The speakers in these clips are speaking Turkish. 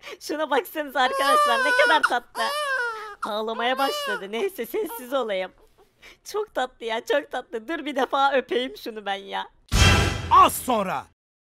Şuna baksanıza arkadaşlar, ne kadar tatlı. Ağlamaya başladı. Neyse sessiz olayım. Çok tatlı ya, çok tatlı. Dur bir defa öpeyim şunu ben ya. Az sonra.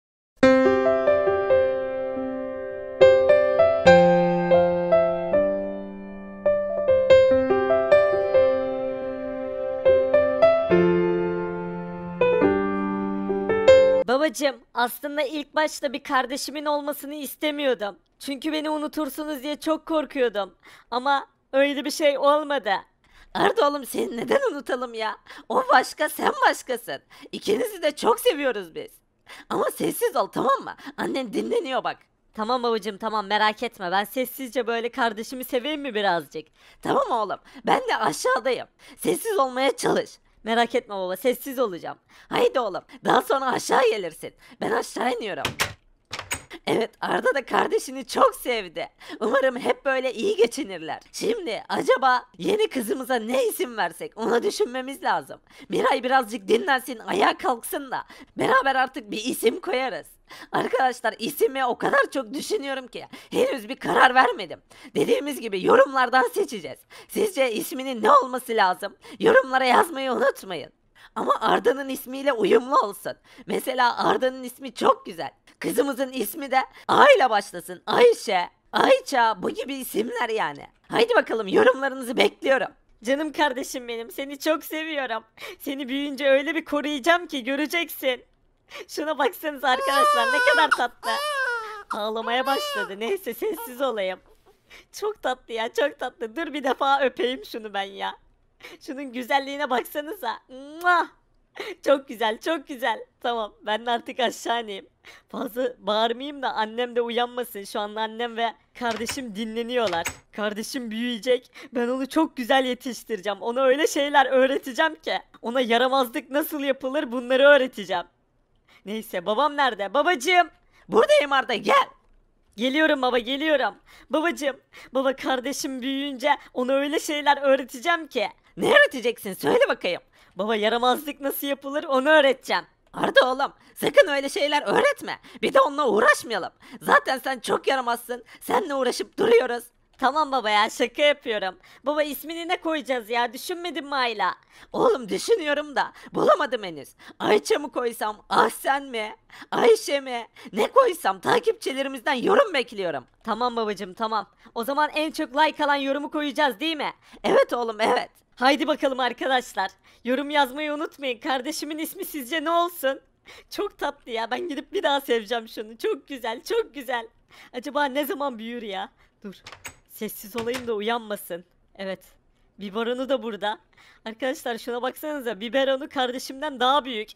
Babacım, aslında ilk başta bir kardeşimin olmasını istemiyordum. Çünkü beni unutursunuz diye çok korkuyordum. Ama öyle bir şey olmadı. Arda oğlum, seni neden unutalım ya? O başka, sen başkasın. İkinizi de çok seviyoruz biz. Ama sessiz ol, tamam mı? Annen dinleniyor bak. Tamam babacım, tamam, merak etme, ben sessizce böyle kardeşimi seveyim mi birazcık? Tamam oğlum, ben de aşağıdayım. Sessiz olmaya çalış. Merak etme baba, sessiz olacağım. Haydi oğlum, daha sonra aşağı gelirsin. Ben aşağı iniyorum. Evet, Arda da kardeşini çok sevdi. Umarım hep böyle iyi geçinirler. Şimdi acaba yeni kızımıza ne isim versek, onu düşünmemiz lazım. Miray birazcık dinlensin, ayağa kalksın da beraber artık bir isim koyarız. Arkadaşlar, ismi o kadar çok düşünüyorum ki henüz bir karar vermedim. Dediğimiz gibi yorumlardan seçeceğiz. Sizce isminin ne olması lazım? Yorumlara yazmayı unutmayın. Ama Arda'nın ismiyle uyumlu olsun. Mesela Arda'nın ismi çok güzel. Kızımızın ismi de A ile başlasın. Ayşe, Ayça, bu gibi isimler yani. Haydi bakalım, yorumlarınızı bekliyorum. Canım kardeşim benim, seni çok seviyorum. Seni büyüyünce öyle bir koruyacağım ki göreceksin. Şuna baksanıza arkadaşlar, ne kadar tatlı. Ağlamaya başladı. Neyse sessiz olayım. Çok tatlı ya, çok tatlı. Dur bir defa öpeyim şunu ben ya. Şunun güzelliğine baksanıza. Muah! Çok güzel, çok güzel. Tamam, ben de artık aşağı ineyim. Fazla bağırmayayım da annem de uyanmasın. Şu anda annem ve kardeşim dinleniyorlar. Kardeşim büyüyecek. Ben onu çok güzel yetiştireceğim. Ona öyle şeyler öğreteceğim ki. Ona yaramazlık nasıl yapılır, bunları öğreteceğim. Neyse, babam nerede? Babacığım. Buradayım Arda, gel. Geliyorum baba, geliyorum. Babacığım, baba kardeşim büyüyünce ona öyle şeyler öğreteceğim ki. Ne öğreteceksin, söyle bakayım. Baba, yaramazlık nasıl yapılır onu öğreteceğim. Arda oğlum, sakın öyle şeyler öğretme. Bir de onunla uğraşmayalım. Zaten sen çok yaramazsın. Seninle uğraşıp duruyoruz. Tamam baba ya, şaka yapıyorum. Baba, ismini ne koyacağız ya, düşünmedin mi Ayla? Oğlum, düşünüyorum da bulamadım henüz. Ayça mı koysam, Ahsen mi? Ayşe mi? Ne koysam, takipçilerimizden yorum bekliyorum. Tamam babacığım, tamam. O zaman en çok like alan yorumu koyacağız değil mi? Evet oğlum, evet. Haydi bakalım arkadaşlar. Yorum yazmayı unutmayın. Kardeşimin ismi sizce ne olsun? Çok tatlı ya. Ben gidip bir daha seveceğim şunu. Çok güzel, çok güzel. Acaba ne zaman büyür ya? Dur. Sessiz olayım da uyanmasın. Evet. Biberonu da burada. Arkadaşlar şuna baksanıza. Biberonu kardeşimden daha büyük.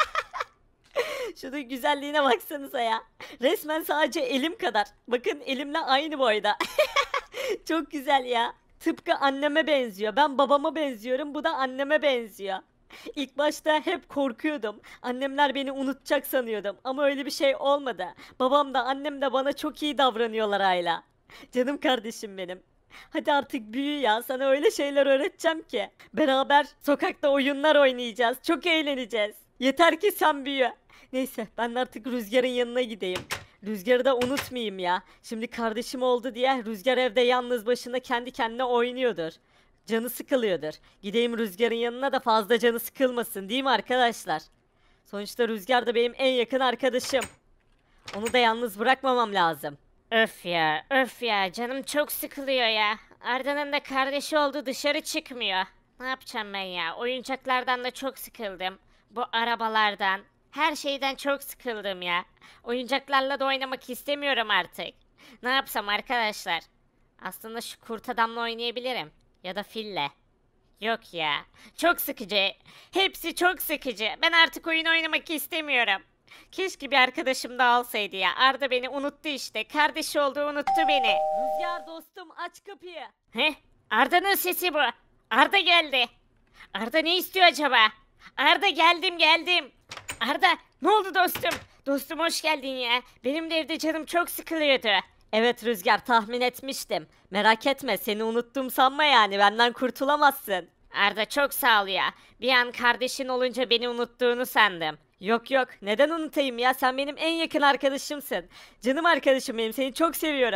Şunun güzelliğine baksanıza ya. Resmen sadece elim kadar. Bakın, elimle aynı boyda. Çok güzel ya. Tıpkı anneme benziyor. Ben babama benziyorum. Bu da anneme benziyor. İlk başta hep korkuyordum. Annemler beni unutacak sanıyordum. Ama öyle bir şey olmadı. Babam da annem de bana çok iyi davranıyorlar Ayla. Canım kardeşim benim. Hadi artık büyü ya. Sana öyle şeyler öğreteceğim ki. Beraber sokakta oyunlar oynayacağız. Çok eğleneceğiz. Yeter ki sen büyü. Neyse, ben artık Rüzgar'ın yanına gideyim. Rüzgar'ı da unutmayayım ya. Şimdi kardeşim oldu diye Rüzgar evde yalnız başına kendi kendine oynuyordur. Canı sıkılıyordur. Gideyim Rüzgar'ın yanına da fazla canı sıkılmasın, değil mi arkadaşlar? Sonuçta Rüzgar da benim en yakın arkadaşım. Onu da yalnız bırakmamam lazım. Öf ya, öf ya, canım çok sıkılıyor ya. Arda'nın da kardeşi oldu, dışarı çıkmıyor. Ne yapacağım ben ya? Oyuncaklardan da çok sıkıldım. Bu arabalardan, her şeyden çok sıkıldım ya. Oyuncaklarla da oynamak istemiyorum artık. Ne yapsam arkadaşlar? Aslında şu kurt adamla oynayabilirim. Ya da fille. Yok ya. Çok sıkıcı. Hepsi çok sıkıcı. Ben artık oyun oynamak istemiyorum. Keşke bir arkadaşım da alsaydı ya. Arda beni unuttu işte. Kardeşi oldu, unuttu beni. Rüzgar dostum, aç kapıyı. Heh, Arda'nın sesi bu. Arda geldi. Arda ne istiyor acaba? Arda, geldim geldim. Arda, ne oldu dostum? Dostum, hoş geldin ya. Benim de evde canım çok sıkılıyordu. Evet Rüzgar, tahmin etmiştim. Merak etme, seni unuttum sanma, yani benden kurtulamazsın. Arda, çok sağ ol ya. Bir an kardeşin olunca beni unuttuğunu sandım. Yok yok, neden unutayım ya, sen benim en yakın arkadaşımsın. Canım arkadaşım benim, seni çok seviyorum.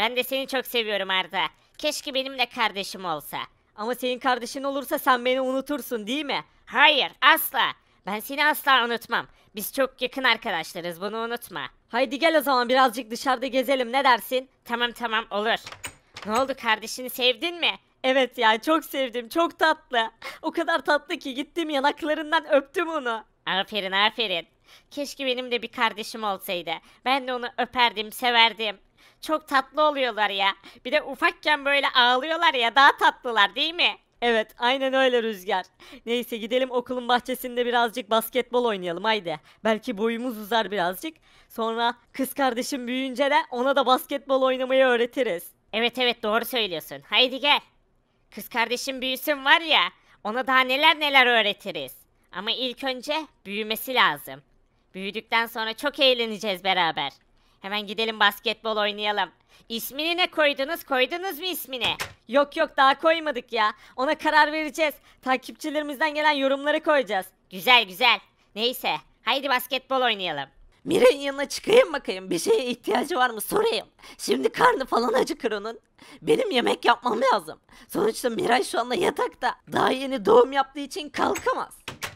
Ben de seni çok seviyorum Arda. Keşke benim de kardeşim olsa. Ama senin kardeşin olursa sen beni unutursun değil mi? Hayır, asla. Ben seni asla unutmam. Biz çok yakın arkadaşlarız, bunu unutma. Haydi gel o zaman birazcık dışarıda gezelim, ne dersin? Tamam tamam, olur. Ne oldu, kardeşini sevdin mi? Evet ya, çok sevdim, çok tatlı. O kadar tatlı ki gittim yanaklarından öptüm onu. Aferin aferin. Keşke benim de bir kardeşim olsaydı. Ben de onu öperdim, severdim. Çok tatlı oluyorlar ya. Bir de ufakken böyle ağlıyorlar ya, daha tatlılar değil mi? Evet, aynen öyle Rüzgar. Neyse gidelim okulun bahçesinde birazcık basketbol oynayalım haydi. Belki boyumuz uzar birazcık. Sonra kız kardeşim büyüyünce de ona da basketbol oynamayı öğretiriz. Evet evet, doğru söylüyorsun. Haydi gel. Kız kardeşim büyüsün var ya, ona daha neler neler öğretiriz. Ama ilk önce büyümesi lazım. Büyüdükten sonra çok eğleneceğiz beraber. Hemen gidelim basketbol oynayalım. İsmini ne koydunuz? Koydunuz mu ismini? Yok yok, daha koymadık ya. Ona karar vereceğiz. Takipçilerimizden gelen yorumları koyacağız. Güzel güzel. Neyse, haydi basketbol oynayalım. Miray'ın yanına çıkayım bakayım. Bir şeye ihtiyacı var mı sorayım. Şimdi karnı falan acıkır onun. Benim yemek yapmam lazım. Sonuçta Miray şu anda yatakta. Daha yeni doğum yaptığı için kalkamaz.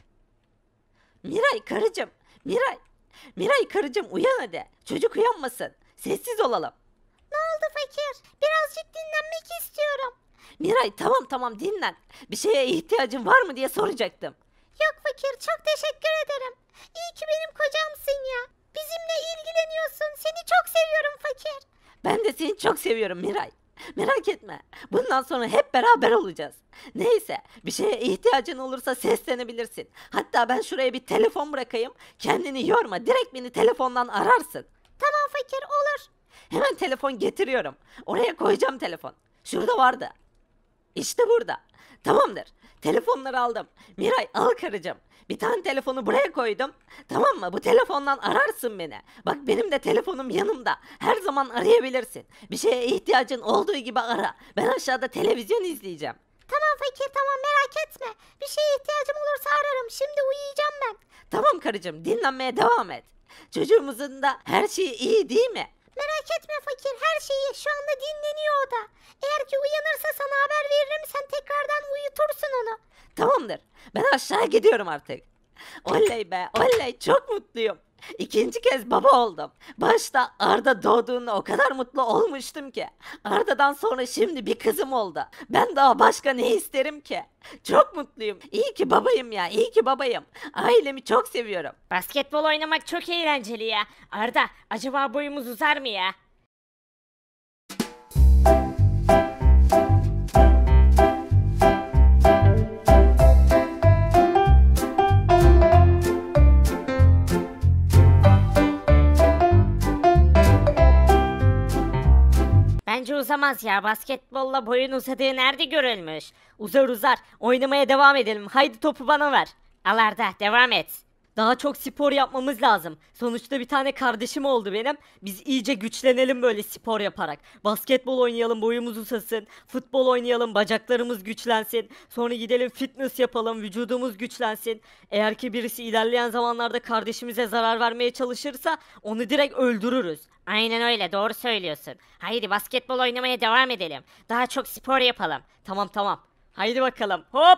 Miray karıcığım. Miray. Miray karıcığım uyan hadi. Çocuk uyanmasın. Sessiz olalım. Ne oldu fakir? Birazcık dinlenmek istiyorum. Miray tamam dinlen. Bir şeye ihtiyacın var mı diye soracaktım. Yok fakir, çok teşekkür ederim. İyi ki benim kocamsın ya. Bizimle ilgileniyorsun. Seni çok seviyorum fakir. Ben de seni çok seviyorum Miray. Merak etme. Bundan sonra hep beraber olacağız. Neyse, bir şeye ihtiyacın olursa seslenebilirsin. Hatta ben şuraya bir telefon bırakayım. Kendini yorma. Direkt beni telefondan ararsın. Tamam fakir, olur. Hemen telefon getiriyorum. Oraya koyacağım telefon. Şurada vardı. İşte burada. Tamamdır. Telefonları aldım. Miray al karıcığım. Bir tane telefonu buraya koydum. Tamam mı? Bu telefondan ararsın beni. Bak benim de telefonum yanımda. Her zaman arayabilirsin. Bir şeye ihtiyacın olduğu gibi ara. Ben aşağıda televizyon izleyeceğim. Tamam fakir, tamam, merak etme. Bir şeye ihtiyacım olursa ararım. Şimdi uyuyacağım ben. Tamam karıcığım dinlenmeye devam et. Çocuğumuzun da her şeyi iyi değil mi? Merak etme fakir, her şeyi şu anda dinleniyor o da. Eğer ki uyanırsa sana haber veririm, sen tekrardan uyutursun onu. Tamamdır. Ben aşağı gidiyorum artık. Oley be oley çok mutluyum. İkinci kez baba oldum. Başta Arda doğduğunda o kadar mutlu olmuştum ki. Arda'dan sonra şimdi bir kızım oldu. Ben daha başka ne isterim ki? Çok mutluyum. İyi ki babayım ya, iyi ki babayım. Ailemi çok seviyorum. Basketbol oynamak çok eğlenceli ya. Arda, acaba boyumuz uzar mı ya? Bence uzamaz ya. Basketbolla boyun uzadığı nerede görülmüş? Uzar uzar. Oynamaya devam edelim. Haydi topu bana ver. Al Arda, devam et. Daha çok spor yapmamız lazım. Sonuçta bir tane kardeşim oldu benim. Biz iyice güçlenelim böyle spor yaparak. Basketbol oynayalım, boyumuz uzasın. Futbol oynayalım, bacaklarımız güçlensin. Sonra gidelim fitness yapalım, vücudumuz güçlensin. Eğer ki birisi ilerleyen zamanlarda kardeşimize zarar vermeye çalışırsa onu direkt öldürürüz. Aynen öyle, doğru söylüyorsun. Haydi basketbol oynamaya devam edelim. Daha çok spor yapalım. Tamam. Haydi bakalım. Hop!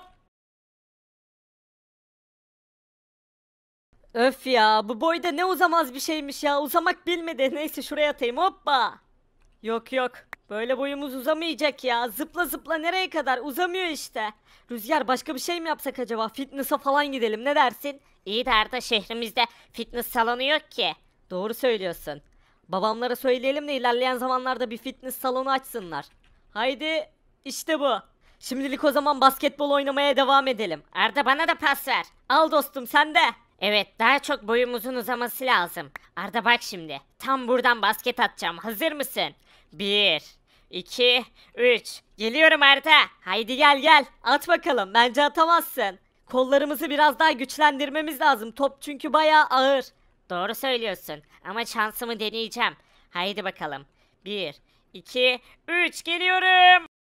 Öf ya, bu boyda ne uzamaz bir şeymiş ya. Uzamak bilmedi. Neyse şuraya atayım. Hoppa! Yok. Böyle boyumuz uzamayacak ya. Zıpla zıpla nereye kadar? Uzamıyor işte. Rüzgar, başka bir şey mi yapsak acaba? Fitness'a falan gidelim. Ne dersin? İyi de Arda, şehrimizde fitness salonu yok ki. Doğru söylüyorsun. Babamlara söyleyelim de ilerleyen zamanlarda bir fitness salonu açsınlar. Haydi, işte bu. Şimdilik o zaman basketbol oynamaya devam edelim. Arda, bana da pas ver. Al dostum, sen de. Evet, daha çok boyumuzun uzaması lazım. Arda bak şimdi. Tam buradan basket atacağım. Hazır mısın? 1, 2, 3. Geliyorum Arda. Haydi gel. At bakalım. Bence atamazsın. Kollarımızı biraz daha güçlendirmemiz lazım. Top çünkü bayağı ağır. Doğru söylüyorsun. Ama şansımı deneyeceğim. Haydi bakalım. 1, 2, 3. Geliyorum.